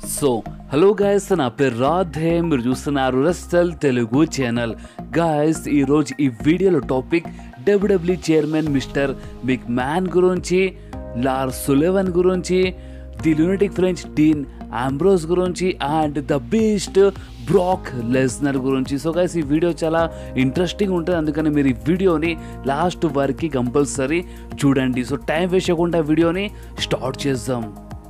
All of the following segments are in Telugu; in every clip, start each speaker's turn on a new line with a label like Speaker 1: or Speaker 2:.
Speaker 1: సో హలో గాయస్, నా పేరు రాధే. మీరు చూస్తున్నారు రస్టల్ తెలుగు ఛానల్. గాయస్, ఈరోజు ఈ వీడియోలో topic WWE chairman mister McMahon గురించి, లార్స్ సులెవన్ గురించి, the lunatic fringe Dean Ambrose గురించి and the beast Brock Lesnar గురించి. సో గైస్, ఈ వీడియో చాలా ఇంట్రెస్టింగ్ ఉంటుంది, అందుకని మీరు ఈ వీడియోని లాస్ట్ వరకు కంపల్సరీ చూడండి. సో టైం వేస్ట్ చేయకుండా వీడియోని స్టార్ట్ చేద్దాం.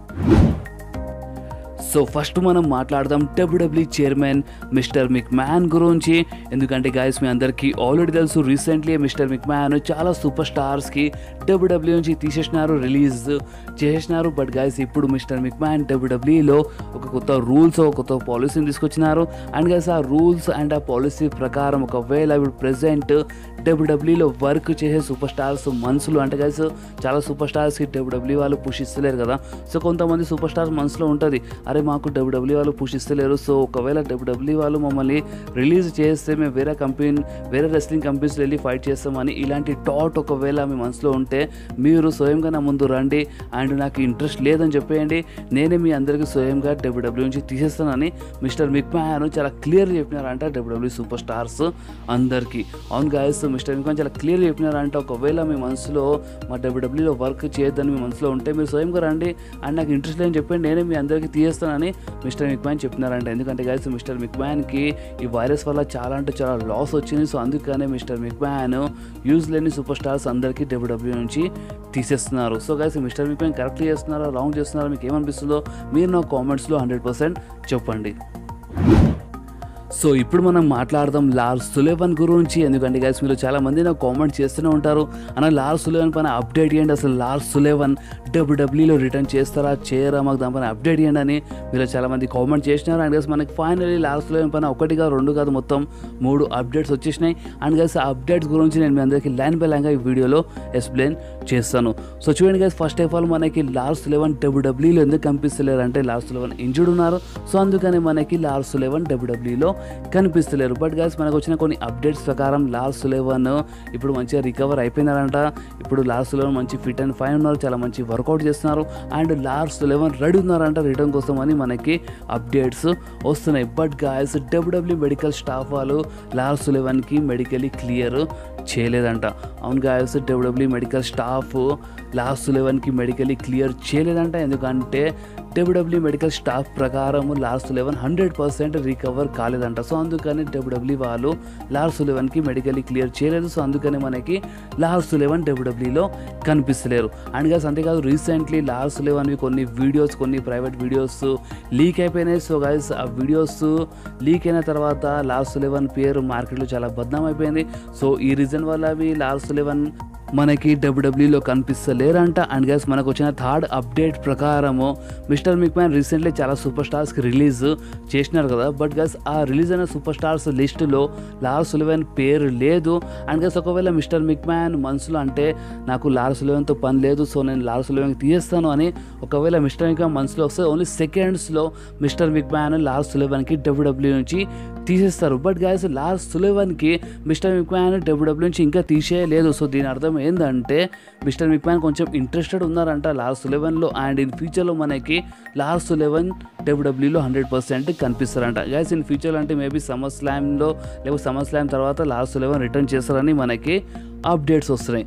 Speaker 1: సో ఫస్ట్ మనం మాట్లాడదాం WWE chairman mister McMahon గురించి. ఎందుకంటే గాయస్, మీ అందరికీ ఆల్రెడీ తెలుసు, రీసెంట్లీ మిస్టర్ మిక్ మ్యాన్ చాలా సూపర్ స్టార్స్కి డబ్ల్యూడబ్ల్యూ నుంచి తీసేసినారు, రిలీజ్ చేసేసినారు. బట్ గాయస్, ఇప్పుడు మిస్టర్ మిక్ మ్యాన్ డబ్ల్యూడబ్ల్యూలో ఒక కొత్త రూల్స్, ఒక కొత్త పాలసీని తీసుకొచ్చినారు. అండ్ గాయస్, ఆ రూల్స్ అండ్ ఆ పాలసీ ప్రకారం ఒకవేళ ఇప్పుడు ప్రెసెంట్ డబ్ల్యూడబ్ల్యూలో వర్క్ చేసే సూపర్ స్టార్స్ మనసులో, అంటే గాయస్ చాలా సూపర్ స్టార్స్కి డబ్ల్యూడబ్ల్యూ వాళ్ళు పుష్ ఇస్తలేరు కదా. సో కొంతమంది సూపర్ స్టార్స్ మనసులో ఉంటుంది, అరే మాకు డబ్ల్యూడబ్ల్యూ వాళ్ళు పుష్ ఇస్తలేరు, సో ఒకవేళ డబ్ల్యూడబ్ల్యూ వాళ్ళు మమ్మల్ని రిలీజ్ చేస్తే మేము వేరే రెస్లింగ్ కంపెనీస్లో వెళ్ళి ఫైట్ చేస్తామని, ఇలాంటి థాట్ ఒకవేళ మీ మనసులో ఉంటే మీరు స్వయంగా నా ముందు రండి అండ్ నాకు ఇంట్రెస్ట్ లేదని చెప్పేయండి, నేనే మీ అందరికీ స్వయంగా డబ్ల్యూడబ్ల్యూ నుంచి తీసేస్తానని మిస్టర్ మిక్ మ్యాన్ చాలా క్లియర్గా చెప్పినారంట డబ్ల్యూడబ్ల్యూ సూపర్ స్టార్స్ అందరికీ. అవును గాయస్, మిస్టర్ మిక్ మ్యాన్ చాలా క్లియర్గా చెప్పినారంట, ఒకవేళ మీ మనసులో మా డబ్ల్యూడబ్ల్యూలో వర్క్ చేయొద్దని మీ మనసులో ఉంటే మీరు స్వయంగా రండి అండ్ నాకు ఇంట్రెస్ట్ లేదని చెప్పండి, నేనే మీ అందరికీ తీసేస్తానని మిస్టర్ మిక్ మ్యాన్ చెప్పినారంట. ఎందుకంటే గైస్, మిస్టర్ మిక్ మ్యాన్కి ఈ వైరస్ వల్ల చాలా అంటే చాలా లాస్ వచ్చింది. సో అందుకనే మిస్టర్ మిక్ మ్యాన్ యూజ్ లేని సూపర్ స్టార్స్ అందరికీ డబ్ల్యూడబ్ల్యూ నుంచి తీసేస్తున్నారు. So guys, mister McMahon correct చేస్తున్నారా, రాంగ్ చేస్తున్నారా, మీకు ఏమనిపిస్తుందో మీరు నా కామెంట్స్లో 100% చెప్పండి. సో ఇప్పుడు మనం మాట్లాడదాం లార్స్ సులెవన్ గురించి. ఎందుకంటే గైస్, మీరు చాలామంది నాకు కామెంట్ చేస్తూనే ఉంటారు, అన్న లార్స్ సులెవన్ పైన అప్డేట్ చేయండి, అసలు లార్స్ సులెవన్ డబ్ల్యూడబ్ల్యూలో రిటర్న్ చేస్తారా చేయరా, మాకు దానిపైన అప్డేట్ చేయండి అని మీరు చాలామంది కామెంట్ చేసినారు. అండ్ గైస్, మనకి ఫైనల్లీ లార్స్ సులెవన్ పైన 1 కాదు 2 కాదు మొత్తం 3 అప్డేట్స్ వచ్చేసినాయి. అండ్ గైస్, ఆ అప్డేట్స్ గురించి నేను మీ అందరికీ లైన్ బై లైన్గా ఈ వీడియోలో ఎక్స్ప్లెయిన్ చేస్తాను. సో చూడండి గైస్, ఫస్ట్ ఆఫ్ ఆల్ మనకి లార్స్ సులెవన్ డబ్ల్యూడబ్ల్యూలో ఎందుకు కనిపిస్తలేరు అంటే లార్స్ సులెవన్ ఇంజర్డ్ ఉన్నారు. సో అందుకని మనకి లార్స్ సులెవన్ డబ్ల్యూడబ్ల్యూలో కనిపిస్తలేరు. బట్ గైస్, మనకు వచ్చిన కొన్ని అప్డేట్స్ ప్రకారం లార్స్ సులెవన్ ఇప్పుడు మంచిగా రికవర్ అయిపోయినారంట. ఇప్పుడు లార్స్ సులెవన్ మంచి ఫిట్ అండ్ ఫైన్ ఉన్నారు, చాలా మంచి వర్కౌట్ చేస్తున్నారు అండ్ లార్స్ సులెవన్ రెడీ ఉన్నారంట రిటర్న్ కోసం అని మనకి అప్డేట్స్ వస్తున్నాయి. But guys, WWE medical staff వాళ్ళు లార్స్ సులెవన్కి మెడికలీ క్లియర్ చేయలేదంట. అవును guys, WWE medical staff Lars సులెవన్కి మెడికలీ క్లియర్ చేయలేదంట. ఎందుకంటే డబ్ల్యూడబ్ల్యూ మెడికల్ స్టాఫ్ ప్రకారం లార్స్ సులెవన్ 100% రికవర్ కాలేదంట. సో అందుకని డబ్ల్యూడబ్ల్యూ వాళ్ళు లార్స్ సులెవన్కి మెడికలీ క్లియర్ చేయలేదు. సో అందుకని మనకి లార్స్ సులెవన్ డబ్ల్యూడబ్ల్యూలో కనిపిస్తలేరు. అండ్ గాయస్, అంతేకాదు రీసెంట్లీ లార్స్ సులెవన్వి కొన్ని వీడియోస్, కొన్ని ప్రైవేట్ వీడియోస్ లీక్ అయిపోయినాయి. సో గాయస్, ఆ వీడియోస్ లీక్ అయిన తర్వాత లార్స్ సులెవన్ పేరు మార్కెట్లో చాలా బద్నాం అయిపోయింది. సో ఈ రీజన్ వల్ల అవి లార్స్ సులెవన్ మనకి డబ్ల్యూడబ్ల్యూలో కనిపిస్తలేరంట. అండ్ గైస్, మనకు వచ్చిన థర్డ్ అప్డేట్ ప్రకారము మిస్టర్ మిక్ మ్యాన్ రీసెంట్లీ చాలా సూపర్ స్టార్స్కి రిలీజ్ చేసినారు కదా. బట్ గైస్, ఆ రిలీజ్ అయిన సూపర్ స్టార్స్ లిస్టులో లార్స్ సులెవన్ పేరు లేదు. అండ్ గైస్, ఒకవేళ మిస్టర్ మిక్ మ్యాన్ మనసులో అంటే నాకు లార్స్ సులెవన్తో పని లేదు, సో నేను లార్స్ సులెవన్కి తీసేస్తాను అని ఒకవేళ మిస్టర్ మిక్ మ్యాన్ మనసులో వస్తే ఓన్లీ సెకండ్స్లో మిస్టర్ మిక్ మ్యాన్ లార్స్ సులెవన్కి డబ్ల్యూడబ్ల్యూ నుంచి తీసేస్తారు. బట్ గైస్, లార్స్ సులెవన్కి మిస్టర్ మిక్ మ్యాన్ డబ్ల్యూడబ్ల్యూ నుంచి ఇంకా తీసేయలేదు. సో దీని అర్థం ఏంటంటే మిస్టర్ మిక్ మ్యాన్ కొంచెం ఇంట్రెస్టెడ్ ఉన్నారంట లార్స్ సులెవన్లో అండ్ ఇన్ ఫ్యూచర్లో మనకి లార్స్ సులెవన్ డబ్ల్యూడబ్ల్యూలో 100% కనిపిస్తారంట. గైస్, ఇన్ ఫ్యూచర్ అంటే మేబీ సమ్మర్ స్లామ్లో లేకపోతే సమ్మర్ స్లామ్ తర్వాత లార్స్ సులెవన్ రిటర్న్ చేస్తారని మనకి అప్డేట్స్ వస్తున్నాయి.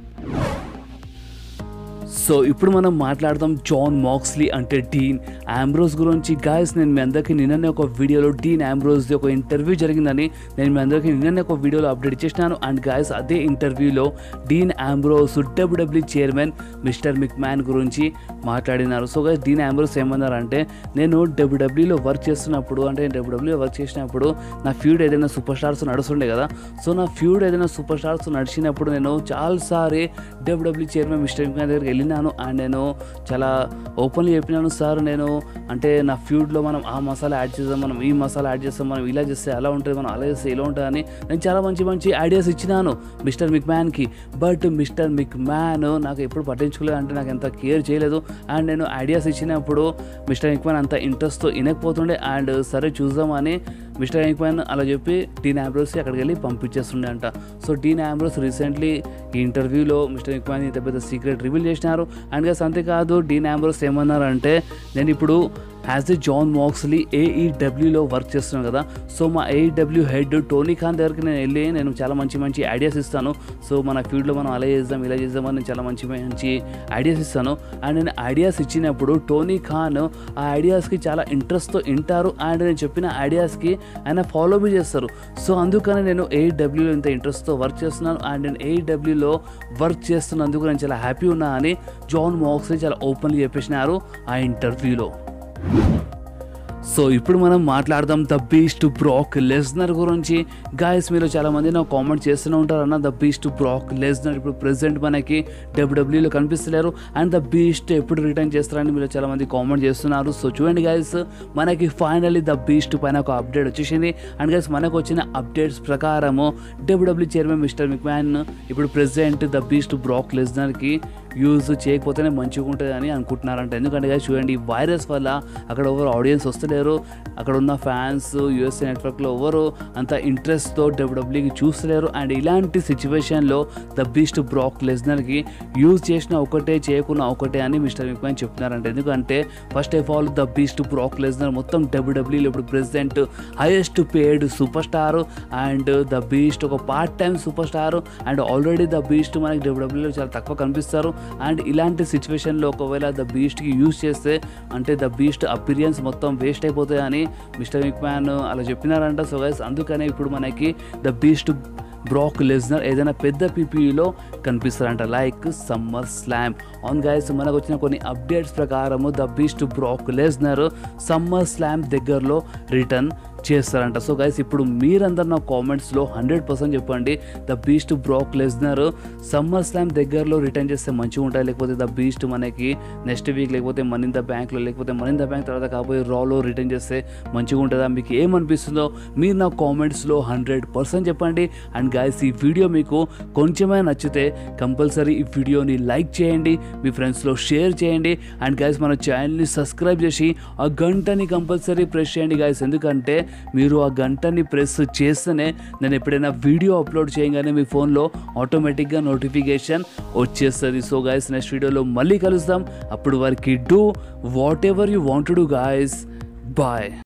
Speaker 1: సో ఇప్పుడు మనం మాట్లాడదాం జాన్ మాక్స్లీ అంటే డీన్ ఆంబ్రోస్ గురించి. గాయస్, నేను మీ అందరికీ నిన్ననే ఒక వీడియోలో డీన్ ఆంబ్రోస్ది ఒక ఇంటర్వ్యూ జరిగిందని నేను మీ అందరికీ నిన్ననే ఒక వీడియోలో అప్డేట్ చేసినాను. అండ్ గాయస్, అదే ఇంటర్వ్యూలో Dean Ambrose WWE chairman mister McMahon గురించి మాట్లాడినారు. సో గాయస్, డీన్ ఆంబ్రోస్ ఏమన్నారంటే, నేను డబ్ల్యూడబ్ల్యూలో వర్క్ చేస్తున్నప్పుడు, అంటే డబ్ల్యూడబ్ల్యూలో వర్క్ చేసినప్పుడు నా ఫ్యూడ్ ఏదైనా సూపర్ స్టార్స్ నడుస్తుండే కదా. సో నా ఫ్యూడ్ ఏదైనా సూపర్ స్టార్స్ నడిచినప్పుడు నేను చాలాసారి WWE chairman mister McMahon దగ్గరికి వెళ్ళినాను అండ్ నేను చాలా ఓపెన్లీ చెప్పినాను, సార్ నేను అంటే నా ఫ్యూడ్లో మనం ఆ మసాలా యాడ్ చేద్దాం, మనం ఈ మసాలా యాడ్ చేస్తాం, మనం ఇలా చేస్తే అలా ఉంటుంది, మనం అలా చేస్తే ఇలా ఉంటుంది అని నేను చాలా మంచి ఐడియాస్ ఇచ్చినాను మిస్టర్ మిక్ మ్యాన్కి. బట్ మిస్టర్ మిక్ మ్యాన్ నాకు ఎప్పుడు పట్టించుకోలేదు, అంటే నాకు ఎంత కేర్ చేయలేదు. అండ్ నేను ఐడియాస్ ఇచ్చినప్పుడు మిస్టర్ మిక్ మ్యాన్ అంత ఇంట్రెస్ట్తో వినకపోతుండే. అండ్ సరే చూద్దామని మిస్టర్ మిక్ మ్యాన్ అలా చెప్పి డీన్ ఆంబ్రోస్కి అక్కడికి వెళ్ళి పంపించేస్తుండే అంట. సో డీన్ ఆంబ్రోస్ రీసెంట్లీ ఈ ఇంటర్వ్యూలో మిస్టర్ మిక్ మ్యాన్ ఇంత పెద్ద సీక్రెట్ రివీల్ చేసినారు. అండ్ గైస్, అంతేకాదు డీన్ ఆంబ్రోస్ ఏమన్నారంటే, నేను ఇప్పుడు యాజ్ ఎ జాన్ మాక్స్లీ ఏఈడబ్ల్యూలో వర్క్ చేస్తున్నాను కదా. సో మా ఏఈడబ్ల్యూ హెడ్ టోనీ ఖాన్ దగ్గరికి నేను చాలా మంచి ఐడియాస్ ఇస్తాను. సో మన ఫీల్డ్లో మనం అలా చేద్దాం ఇలా చేద్దాం అని చాలా మంచి ఐడియాస్ ఇస్తాను. అండ్ నేను ఐడియాస్ ఇచ్చినప్పుడు టోనీ ఖాన్ ఆ ఐడియాస్కి చాలా ఇంట్రెస్ట్తో వింటారు అండ్ నేను చెప్పిన ఐడియాస్కి ఆయన ఫాలో బీ చేస్తారు. సో అందుకని నేను ఏఈడబ్ల్యూలో ఇంత ఇంట్రెస్ట్తో వర్క్ చేస్తున్నాను అండ్ నేను ఏఈడబ్ల్యూలో వర్క్ చేస్తున్నందుకు నేను చాలా హ్యాపీ ఉన్నా అని జాన్ మాక్స్లీ చాలా ఓపెన్లీ చెప్పేసినారు ఆ ఇంటర్వ్యూలో. సో ఇప్పుడు మనం మాట్లాడదాం ద బీస్ట్ బ్రాక్ లెస్నర్ గురించి. గాయస్ మీరు చాలామంది నాకు కామెంట్ చేస్తూనే ఉంటారు, అన్న ద బీస్ట్ బ్రాక్ లెస్నర్ ఇప్పుడు ప్రెసెంట్ మనకి డబ్ల్యూడబ్ల్యూలో కనిపిస్తలేరు అండ్ ద బీస్ట్ ఎప్పుడు రిటర్న్ చేస్తారని మీరు చాలామంది కామెంట్ చేస్తున్నారు. సో చూడండి గాయస్, మనకి ఫైనల్లీ ద బీస్ట్ పైన ఒక అప్డేట్ వచ్చేసింది. అండ్ గాయస్ మనకు వచ్చిన అప్డేట్స్ ప్రకారము డబ్ల్యూడబ్ల్యూ చైర్మన్ మిస్టర్ మిక్మ్యాన్ ఇప్పుడు ప్రెసెంట్ ద బీస్ట్ బ్రాక్ లెస్నర్కి యూజ్ చేయకపోతేనే మంచిగా ఉంటుంది అని అనుకుంటున్నారంట. ఎందుకంటే గాయస్ చూడండి, ఈ వైరస్ వల్ల అక్కడ ఎవరు ఆడియన్స్ వస్తలేరు, అక్కడ ఉన్న ఫ్యాన్స్ యూఎస్ఏ నెట్వర్క్లో ఎవరు అంత ఇంట్రెస్ట్తో డబ్ల్యూడబ్ల్యూకి చూస్తలేరు. అండ్ ఇలాంటి సిచ్యువేషన్లో ద బీస్ట్ బ్రాక్ లెస్నర్కి యూజ్ చేసిన ఒకటే చేయకున్న ఒకటే అని మిస్టర్ మిక్మ్యాన్ చెప్తున్నారంట. ఎందుకంటే first of all the beast Brock Lesnar మొత్తం డబ్ల్యూడబ్ల్యూలో ఇప్పుడు present highest paid super star and the beast ఒక part time super star and already the beast మనకి డబ్ల్యూడబ్ల్యూలో చాలా తక్కువ కనిపిస్తారు. అండ్ ఇలాంటి సిచ్యువేషన్లో ఒకవేళ ద బీస్ట్కి యూజ్ చేస్తే అంటే ద బీస్ట్ అపీరియన్స్ మొత్తం వేస్ట్ అయిపోతాయని మిస్టర్ మిక్మ్యాన్ అలా చెప్పినారంట. సో గైస్ అందుకనే ఇప్పుడు మనకి ద బీస్ట్ బ్రాక్ లెస్నర్ ఏదైనా పెద్ద పీపీలో కనిపిస్తారంట, లైక్ సమ్మర్ స్లామ్. అవును గైస్, మనకు వచ్చిన కొన్ని అప్డేట్స్ ప్రకారము the beast Brock Lesnar summer slam దగ్గరలో రిటర్న్ చేస్తారంట. సో గైస్ ఇప్పుడు మీరందరూ నా కామెంట్స్లో 100% చెప్పండి, the beast Brock Lesnar summer slam దగ్గరలో రిటర్న్ చేస్తే మంచిగా ఉంటాయి, లేకపోతే ద బీస్ట్ మనకి నెక్స్ట్ వీక్ లేకపోతే మనీ ఇన్ ద బ్యాంక్లో లేకపోతే మనీ ఇన్ ద బ్యాంక్ తర్వాత కాబోయే రాలో రిటర్న్ చేస్తే మంచిగా ఉంటుందా? మీకు ఏమనిపిస్తుందో మీరు నా కామెంట్స్లో 100% చెప్పండి. అండ్ గైస్ ఈ వీడియో మీకు కొంచెమే నచ్చితే కంపల్సరీ ఈ వీడియోని లైక్ చేయండి, మీ ఫ్రెండ్స్లో షేర్ చేయండి. అండ్ గైస్ మన ఛానల్ని సబ్స్క్రైబ్ చేసి ఆ గంటని కంపల్సరీ ప్రెస్ చేయండి గైస్. ఎందుకంటే మీరు ఆ గంటని ప్రెస్ చేస్తేనే నేను ఎప్పుడైనా వీడియో అప్లోడ్ చేయగానే మీ ఫోన్లో ఆటోమేటిక్గా నోటిఫికేషన్ వచ్చేస్తుంది. సో గైస్ నెక్స్ట్ వీడియోలో మళ్ళీ కలుద్దాం. అప్పుడు వరకు do whatever you want to do guys. Bye.